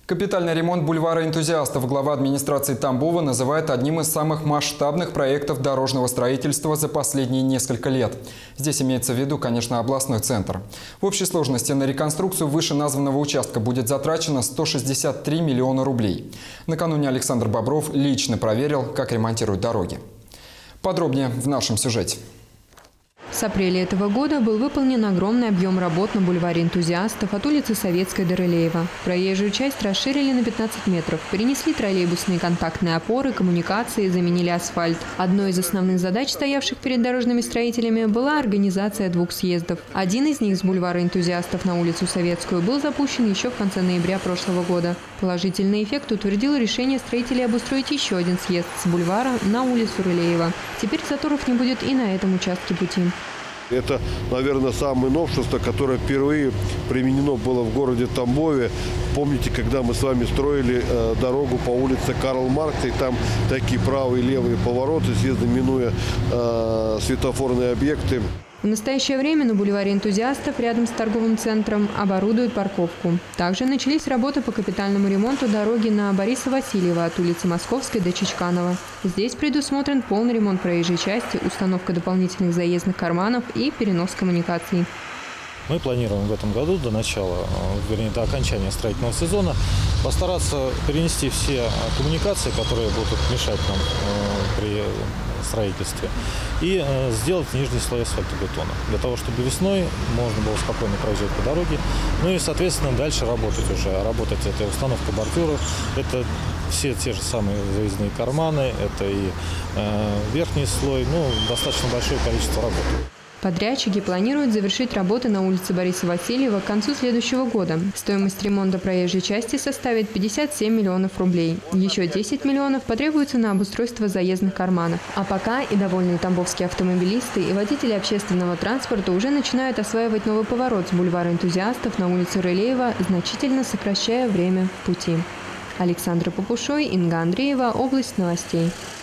Капитальный ремонт бульвара энтузиастов глава администрации Тамбова называет одним из самых масштабных проектов дорожного строительства за последние несколько лет. Здесь имеется в виду, конечно, областной центр. В общей сложности на реконструкцию вышеназванного участка будет затрачено 163 миллиона рублей. Накануне Александр Бобров лично проверил, как ремонтируют дороги. Подробнее в нашем сюжете. С апреля этого года был выполнен огромный объем работ на бульваре энтузиастов от улицы Советской до Рылеева. Проезжую часть расширили на 15 метров, перенесли троллейбусные контактные опоры, коммуникации, заменили асфальт. Одной из основных задач, стоявших перед дорожными строителями, была организация 2 съездов. Один из них с бульвара энтузиастов на улицу Советскую был запущен еще в конце ноября прошлого года. Положительный эффект утвердило решение строителей обустроить еще один съезд с бульвара на улицу Рылеева. Теперь заторов не будет и на этом участке пути. Это, наверное, самое новшество, которое впервые применено было в городе Тамбове. Помните, когда мы с вами строили дорогу по улице Карл Маркса, и там такие правые и левые повороты, съезды, минуя светофорные объекты. В настоящее время на бульваре энтузиастов рядом с торговым центром оборудуют парковку. Также начались работы по капитальному ремонту дороги на Бориса Васильева от улицы Московской до Чичканова. Здесь предусмотрен полный ремонт проезжей части, установка дополнительных заездных карманов и перенос коммуникаций. Мы планируем в этом году до начала, вернее, до окончания строительного сезона постараться перенести все коммуникации, которые будут мешать нам при строительстве, и сделать нижний слой асфальтобетона, для того, чтобы весной можно было спокойно проезжать по дороге, ну и, соответственно, дальше работать уже. Работать — это установка бордюров, это все те же самые заездные карманы, это и верхний слой, ну, достаточно большое количество работы. Подрядчики планируют завершить работы на улице Бориса Васильева к концу следующего года. Стоимость ремонта проезжей части составит 57 миллионов рублей. Еще 10 миллионов потребуется на обустройство заездных карманов. А пока и довольные тамбовские автомобилисты и водители общественного транспорта уже начинают осваивать новый поворот с бульвара энтузиастов на улицу Рылеева, значительно сокращая время пути. Александра Попушой, Инга Андреева, область новостей.